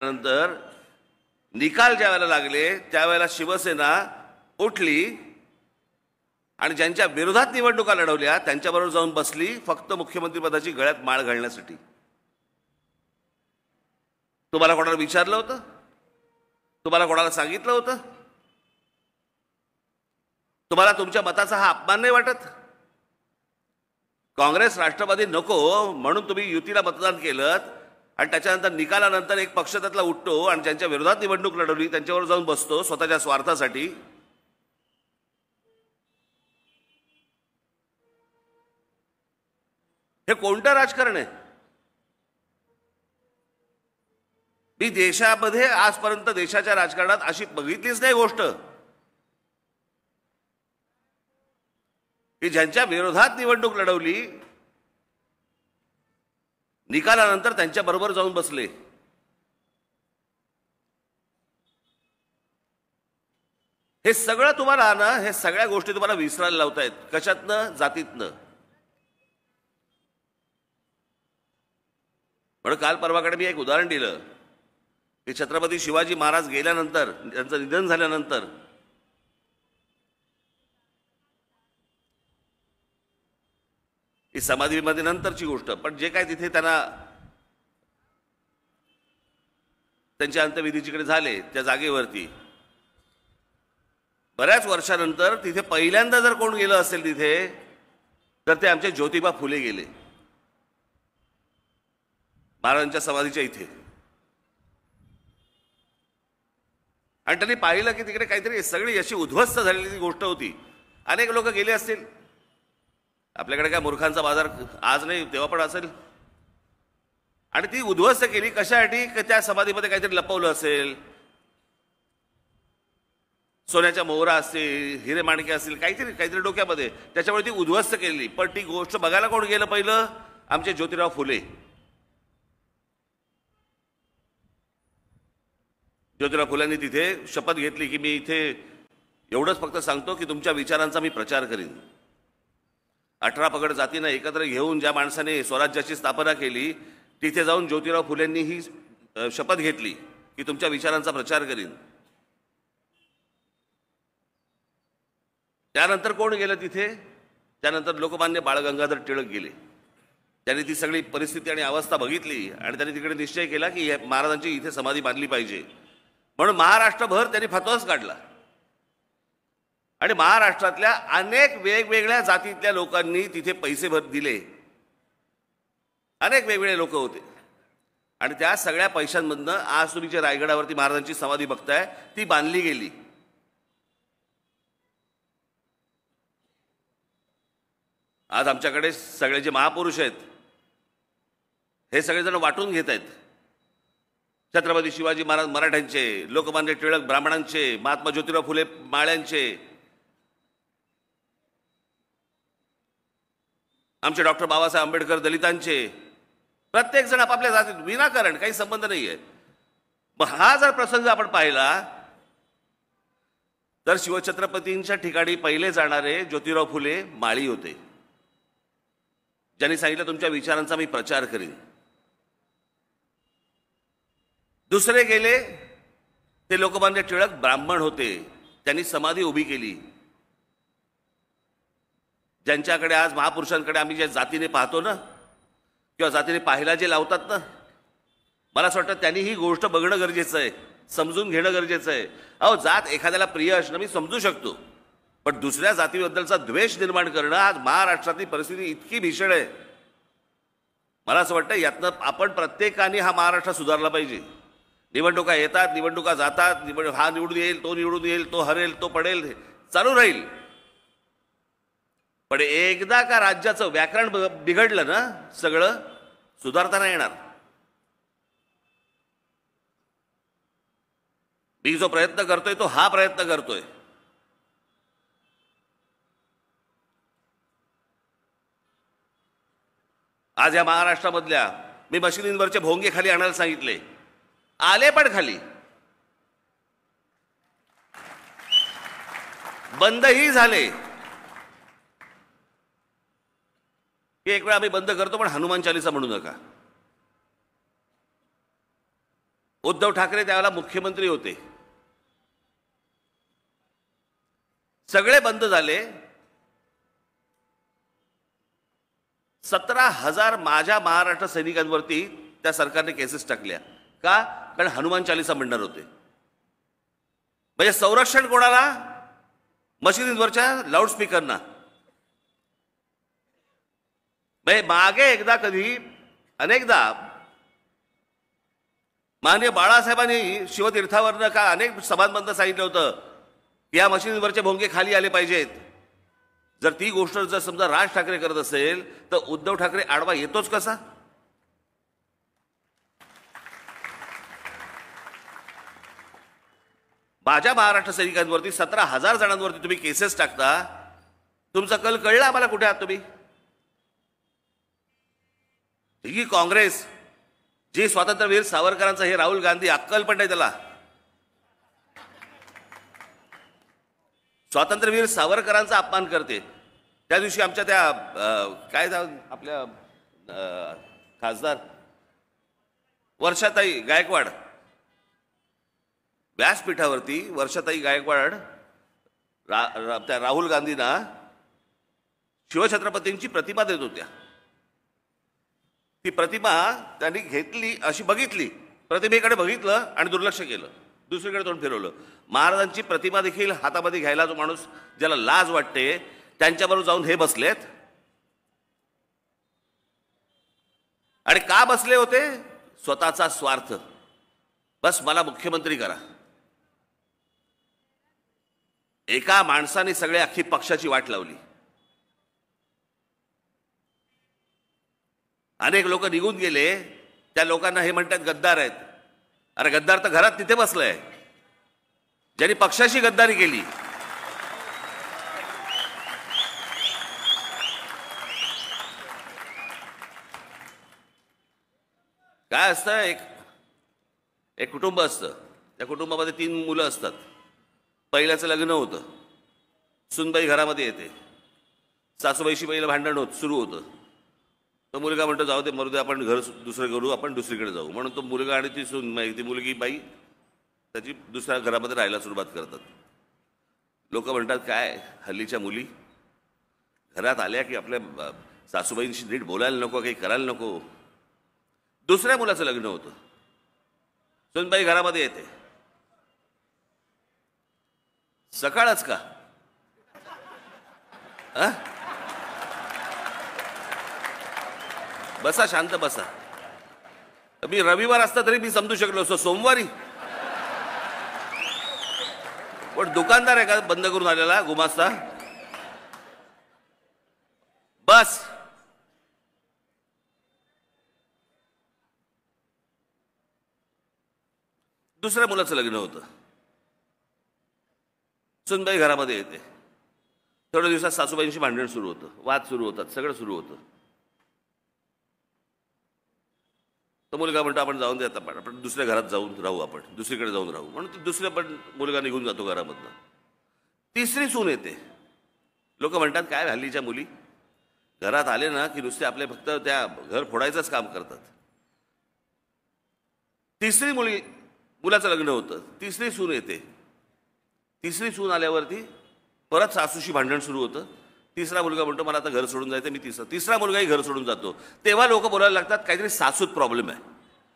नंतर निकाल ज्यावेळेला लागले त्यावेळेला शिवसेना उठली आणि ज्यांच्या विरोधात निवडणुका लढवल्या त्यांच्याबरोबर जाऊन बसली फक्त मुख्यमंत्रीपदाची गळ्यात माळ घालण्यासाठी. तुम्हाला कोणाला विचारलं होतं? तुम्हाला कोणाला सांगितलं होतं? तुम्हाला तुमच्या मताचा हा अपमान नाही वाटत? काँग्रेस राष्ट्रवादी नको म्हणून तुम्ही युतीला मतदान केलं आणि त्याच्यानंतर निकालानंतर एक पक्ष त्यातला उठतो आणि ज्यांच्या विरोधात निवडणूक लढवली त्यांच्यावर जाऊन बसतो स्वतःच्या स्वार्थासाठी. हे कोणतं राजकारण आहे? मी देशामध्ये आजपर्यंत देशाच्या राजकारणात अशी बघितलीच नाही गोष्ट की ज्यांच्या विरोधात निवडणूक लढवली निकालानंतर त्यांच्या बरोबर जाऊन बसले. हे सगळं तुम्हाला ना, हे सगळ्या गोष्टी तुम्हाला विसरायला लावतायत. कशातनं? जातीतनं. म्हणून काल परवाकडे मी एक उदाहरण दिलं की छत्रपती शिवाजी महाराज गेल्यानंतर, त्यांचं निधन झाल्यानंतर ही समाधीमध्ये नंतरची गोष्ट, पण जे काय तिथे त्यांना त्यांच्या अंत्यविधी जिकडे झाले त्या जागेवरती बऱ्याच वर्षानंतर तिथे पहिल्यांदा जर कोण गेलं असेल तिथे तर ते आमचे ज्योतिबा फुले गेले महाराजांच्या समाधीच्या इथे. आणि त्यांनी पाहिलं की तिकडे काहीतरी सगळी अशी उद्ध्वस्त झालेली गोष्ट होती. अनेक लोक गेले असतील. आपल्याकडे काय मूर्खांचा बाजार आज नाही तेव्हा पण असेल. आणि ती उद्ध्वस्त केली कशासाठी? की त्या समाधीमध्ये काहीतरी लपवलं असेल. सोन्याच्या मोहरा असतील, हिरे माणके असतील, काहीतरी डोक्यामध्ये, त्याच्यामुळे ती उद्ध्वस्त केली. पण ती गोष्ट बघायला कोण गेलं पहिलं? आमचे ज्योतिराव फुले. ज्योतिराव फुल्यांनी तिथे शपथ घेतली की मी इथे एवढंच फक्त सांगतो की तुमच्या विचारांचा मी प्रचार करीन. 18 पगड जातींना एकत्र घेऊन ज्या माणसाने स्वराज्याची स्थापना केली तिथे जाऊन ज्योतिराव फुलेंनी ही शपथ घेतली की तुमच्या विचारांचा प्रचार करीन. त्यानंतर कोण गेलं तिथे? त्यानंतर लोकमान्य बाळ गंगाधर टिळक गेले. त्यांनी ती सगळी परिस्थिती आणि अवस्था बघितली आणि त्यांनी तिकडे निश्चय केला की महाराजांची इथे समाधी बांधली पाहिजे. म्हणून महाराष्ट्रभर त्यांनी फतवाच काढला आणि महाराष्ट्रातल्या अनेक वेगवेगळ्या जातीतल्या लोकांनी तिथे पैसे दिले. अनेक वेगवेगळे लोक होते आणि त्या सगळ्या पैशांमधनं आज तुम्ही जे रायगडावरती महाराजांची समाधी बघताय ती बांधली गेली. आज आमच्याकडे सगळे जे महापुरुष आहेत हे सगळेजण वाटून घेत आहेत. छत्रपती शिवाजी महाराज मराठ्यांचे, लोकमान्य टिळक ब्राह्मणांचे, महात्मा ज्योतिराव फुले माळ्यांचे, आमचे डॉक्टर बाबासाहेब आंबेडकर दलितांचे, प्रत्येक जण आपापल्या जातीत विनाकारण, काही संबंध नाहीये. मग हा जर प्रसंग आपण पाहिला तर शिवछत्रपतींच्या ठिकाणी पहिले जाणारे ज्योतिराव फुले माळी होते, ज्यांनी सांगितलं तुमच्या विचारांचा मी प्रचार करीन. दुसरे गेले ते लोकमान्य टिळक ब्राह्मण होते, त्यांनी समाधी उभी केली. ज्यांच्याकडे आज महापुरुषांकडे आम्ही ज्या जातीने पाहतो ना किंवा जातीने पाहायला जे लावतात ना, मला असं वाटतं त्यांनी ही गोष्ट बघणं गरजेचं आहे, समजून घेणं गरजेचं आहे. अहो, जात एखाद्याला प्रिय असणं मी समजू शकतो, पण दुसऱ्या जातीबद्दलचा द्वेष निर्माण करणं आज महाराष्ट्रातली परिस्थिती इतकी भीषण आहे. मला असं वाटतं यातनं आपण प्रत्येकाने हा महाराष्ट्र सुधारला पाहिजे. निवडणुका येतात, निवडणुका जातात, हा निवडून येईल, तो निवडून येईल, तो हरेल, तो पडेल, चालू राहील. पण एकदा का राज्याचं व्याकरण बिघडलं ना सगळं सुधारता नाही येणार. मी जो प्रयत्न करतोय तो हा प्रयत्न करतोय. आज या महाराष्ट्रामधल्या मी मशिनींवरचे भोंगे खाली आणायला सांगितले, आले पण खाली, बंदही झाले. एक वेळा आम्ही बंद करतो पण हनुमान चालीसा म्हणू नका. उद्धव ठाकरे त्यावेळेला मुख्यमंत्री होते. सगळे बंद झाले. 17,000 माझ्या महाराष्ट्र सैनिकांवरती त्या सरकारने केसेस टाकल्या. का? कारण हनुमान चालीसा म्हणणार होते. म्हणजे संरक्षण कोणाला? मशिदींवरच्या लाऊडस्पीकरना. म्हणजे मागे एकदा कधी अनेकदा माननीय बाळासाहेबांनी शिवतीर्थावरनं का अनेक सभांबंद सांगितलं होतं की या मशिदींवरचे भोंगे खाली आले पाहिजेत. जर ती गोष्ट जर समजा राज ठाकरे करत असेल तर उद्धव ठाकरे आडवा येतोच कसा? माझ्या महाराष्ट्र सैनिकांवरती 17,000 जणांवरती तुम्ही केसेस टाकता. तुमचा कल कळला आम्हाला कुठे आहात तुम्ही? ही काँग्रेस, जी स्वातंत्र्यवीर सावरकरांचा, हे राहुल गांधी, अक्कल पण नाही त्याला. स्वातंत्र्यवीर सावरकरांचा अपमान करते. त्या दिवशी आमच्या त्या काय आपल्या खासदार वर्षाताई गायकवाड, व्यासपीठावरती वर्षाताई गायकवाड त्या राहुल गांधींना शिवछत्रपतींची प्रतिमा देत होत्या. ती प्रतिमा त्यांनी घेतली, अशी बघितली, प्रतिमेकडे बघितलं आणि दुर्लक्ष केलं, दुसरीकडे तोंड फिरवलं. महाराजांची प्रतिमा देखील हातामध्ये घ्यायला जो माणूस, ज्याला लाज वाटते, त्यांच्याबरोबर जाऊन हे बसलेत. आणि का बसले होते? स्वतःचा स्वार्थ. बस मला मुख्यमंत्री करा. एका माणसाने सगळे अख्खी पक्षाची वाट लावली. अनेक लोक निघून गेले. त्या लोकांना हे म्हणतात गद्दार आहेत. अरे गद्दार तर घरात तिथे बसलाय, ज्यांनी पक्षाशी गद्दारी केली. काय असतं, एक कुटुंब असतं. त्या कुटुंबामध्ये 3 मुलं असतात. पहिल्याचं लग्न होतं. सुनबाई घरामध्ये येते. सासूबाईशी पहिलं भांडण सुरू होतं. तो मुलगा म्हणतो जाऊ दे, मरू दे, आपण घर दुसरं करू, आपण दुसरीकडे जाऊ. म्हणून तो मुलगा आणि ती सून, ती मुलगी बाई त्याची दुसऱ्या घरामध्ये राहायला सुरुवात करतात. लोक म्हणतात काय हल्लीच्या मुली घरात आल्या की आपल्या सासूबाईंशी नीट बोलायला नको, काही करायला नको. दुसऱ्या मुलाचं लग्न होतं. सुनबाई घरामध्ये येते. सकाळच का? बसा, शांत बसा. मी रविवार असता तरी मी समजू शकलो असतो. सोमवारी पण दुकानदार आहे का बंद करून आलेला गुमास्ता? बस. दुसऱ्या मुलाचं लग्न होतं. सुनबाई घरामध्ये येते. थोड्या दिवसात सासूबाईंशी भांडण सुरू होतं, वाद सुरू होतात, सगळं सुरू होतं. तो मुलगा म्हणतो आपण जाऊन दे, आता आपण दुसऱ्या घरात जाऊन राहू, आपण दुसरीकडे जाऊन राहू. म्हणून दुसऱ्या पण मुलगा निघून जातो घरामधनं. तिसरी सून येते. लोक म्हणतात काय हल्लीच्या मुली घरात आले ना की नुसते आपले फक्त त्या घर फोडायचंच काम करतात. तिसरी मुलाचं लग्न होतं. तिसरी सून येते. तिसरी सून आल्यावरती परत सासूशी भांडण सुरू होतं. तिसरा मुलगा म्हणतो मला आता घर सोडून जायचं. मी तिसरा मुलगाही घर सोडून जातो. तेव्हा लोक बोलायला लागतात काहीतरी सासूत प्रॉब्लेम आहे.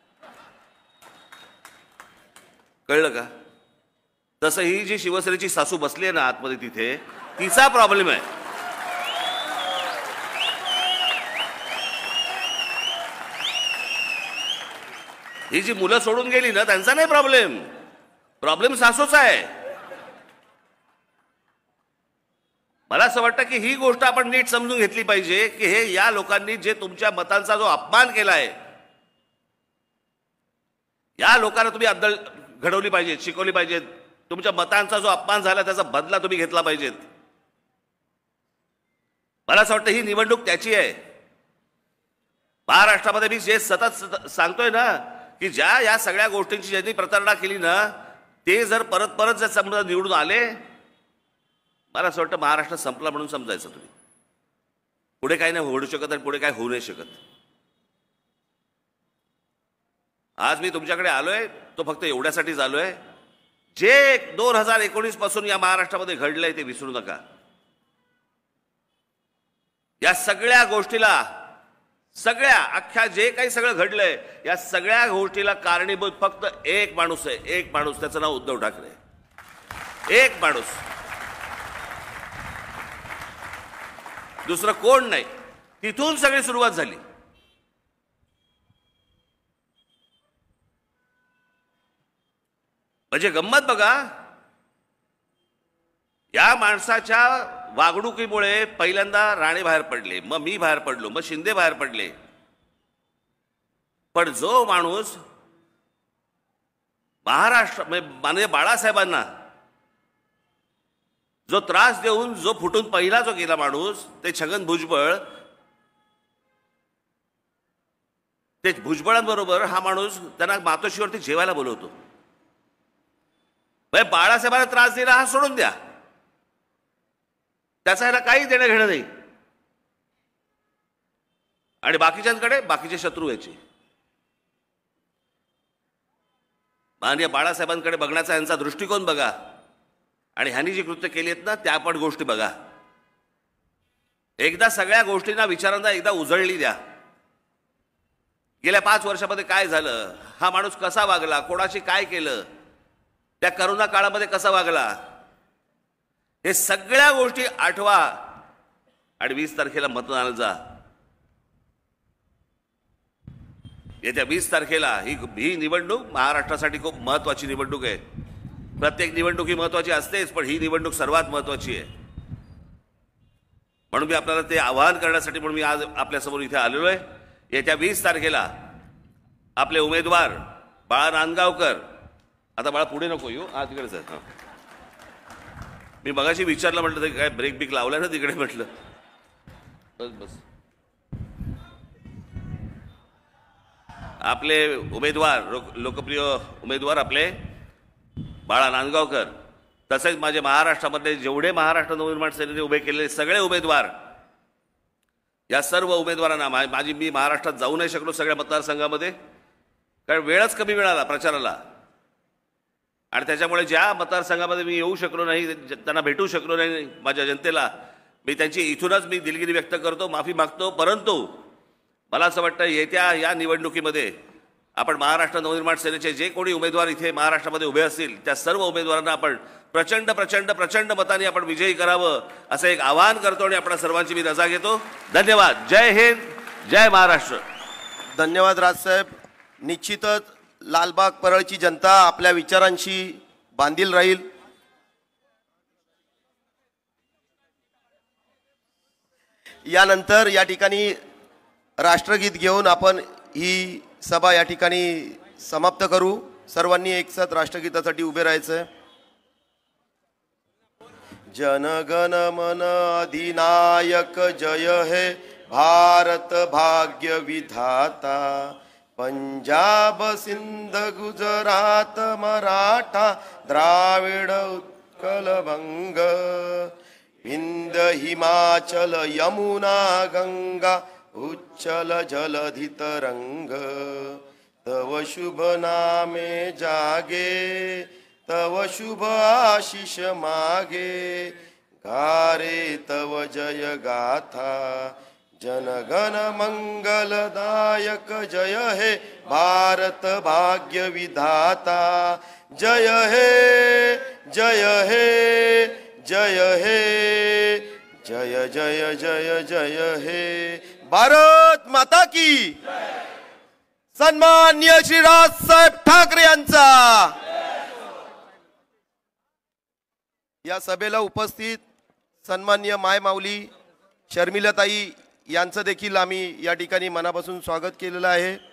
कळलं का? तसं ही जी शिवसेनेची सासू बसली आहे ना आतमध्ये, तिथे तिचा प्रॉब्लेम आहे. ही जी मुलं सोडून गेली ना त्यांचा नाही प्रॉब्लेम. प्रॉब्लेम सासूचा आहे. मला असं वाटतं की ही गोष्ट आपण नीट समजून घेतली पाहिजे की हे या लोकांनी जे तुमच्या मतांचा जो अपमान केलाय, या लोकांना तुम्ही अद्दल घडवली पाहिजे, शिकवली पाहिजे. तुमच्या मतांचा जो अपमान झाला त्याचा बदला तुम्ही घेतला पाहिजेत. मला असं वाटतं ही निवडणूक त्याची आहे. महाराष्ट्रामध्ये मी जे सतत सांगतोय ना की ज्या या सगळ्या गोष्टींची ज्यांनी प्रतारणा केली ना ते जर परत परत जर समजा निवडून आले, मला असं वाटतं महाराष्ट्र संपला म्हणून समजायचं तुम्ही. पुढे काही नाही होऊ शकत आणि पुढे काय होऊ नाही शकत. आज मी तुमच्याकडे आलोय तो फक्त एवढ्यासाठीच आलोय, जे 2019 पासून या महाराष्ट्रामध्ये घडलंय ते विसरू नका. या सगळ्या गोष्टीला, सगळ्या अख्ख्या जे काही सगळं घडलंय या सगळ्या गोष्टीला कारणीभूत फक्त एक माणूस आहे, एक माणूस, त्याचं नाव उद्धव ठाकरे. एक माणूस, दुसरं कोण नाही. तिथून सगळी सुरुवात झाली. म्हणजे गंमत बघा, या माणसाच्या वागणुकीमुळे पहिल्यांदा राणे बाहेर पडले, मग मी बाहेर पडलो, मग शिंदे बाहेर पडले. पण जो माणूस महाराष्ट्र माननीय बाळासाहेबांना जो त्रास देऊन जो फुटून पहिला जो गेला माणूस, ते छगन भुजबळ, ते भुजबळांबरोबर हा माणूस त्यांना मातोश्रीवरती जेवायला बोलवतो. बाळासाहेबांना त्रास दिला हा सोडून द्या, त्याचा ह्याला काही देणं घेणं नाही. आणि बाकीच्यांकडे बाकीचे शत्रू व्हायचे. माननीय बाळासाहेबांकडे बघण्याचा यांचा दृष्टिकोन बघा, आणि ह्यांनी जी कृत्य केली आहेत ना त्या पण गोष्टी बघा. एकदा सगळ्या गोष्टींना विचारांना एकदा उजळली द्या. गेल्या 5 वर्षामध्ये काय झालं, हा माणूस कसा वागला, कोणाशी काय केलं, त्या करोना काळामध्ये कसा वागला, हे सगळ्या गोष्टी आठवा आणि 20 तारखेला मतदानाला जा. येत्या 20 तारखेला ही निवडणूक महाराष्ट्रासाठी खूप महत्वाची निवडणूक आहे. प्रत्येक निवडणूक ही महत्वाची असतेच, पण ही निवडणूक सर्वात महत्वाची आहे. म्हणून मी आपल्याला ते आवाहन करण्यासाठी म्हणून मी आज आपल्यासमोर इथे आलेलो आहे. येत्या 20 तारखेला आपले उमेदवार बाळा नांदगावकर, आता बाळा पुढे नको येऊ, हा तिकडेच आहे. मी मगाशी विचारलं, म्हटलं ते काय ब्रेक बिक लावला ना तिकडे, म्हटलं बस बस. आपले उमेदवार, लोकप्रिय उमेदवार आपले बाळा नांदगावकर, तसेच माझे महाराष्ट्रामध्ये जेवढे महाराष्ट्र नवनिर्माण सेनेने उभे केलेले सगळे उमेदवार, या सर्व उमेदवारांना मी महाराष्ट्रात जाऊ नाही शकलो सगळ्या मतदारसंघामध्ये, कारण वेळच कमी मिळाला प्रचाराला. आणि त्याच्यामुळे ज्या मतदारसंघामध्ये मी येऊ शकलो नाही, त्यांना भेटू शकलो नाही माझ्या जनतेला, मी त्यांची इथूनच मी दिलगिरी व्यक्त करतो, माफी मागतो. परंतु मला असं वाटतं येत्या या निवडणुकीमध्ये आपण महाराष्ट्र नवनिर्माण सेनेचे जे कोणी उमेदवार इथे महाराष्ट्रामध्ये उभे असतील त्या सर्व उमेदवारांना आपण प्रचंड प्रचंड प्रचंड मतांनी आपण विजयी करावं असं एक आवाहन करतो आणि आपल्या सर्वांची मी रजा घेतो. धन्यवाद. जय हिंद, जय महाराष्ट्र. धन्यवाद राजसाहेब. निश्चितच लालबाग परळची जनता आपल्या विचारांशी बांधील राहील. यानंतर या ठिकाणी राष्ट्रगीत घेऊन आपण ही सभा या ठिकाणी समाप्त करू. सर्वांनी एकसाथ राष्ट्रगीतासाठी उभे राहायचं. जनगण मन अधिनायक जय हे भारत भाग्य विधाता, पंजाब सिंध गुजरात मराठा द्राविड उत्कल बंग, विंध हिमाचल यमुना गंगा उच्चल जलधि तरंग, तव शुभ नामे जागे तव शुभ आशीष मागे, गारे तव जय गाथा जनगण मंगलदायक जय हे भारत भाग्य विधाता, जय हे जय हे जय हे जय जय जय जय हे भारत माता की. सन्माननीय श्री राजसाहेब ठाकरे यांचा. या सभेला उपस्थित सन्माननीय माय माऊली शर्मिलाताई यांचं देखील आम्ही या ठिकाणी मनापासून स्वागत केलेलं आहे.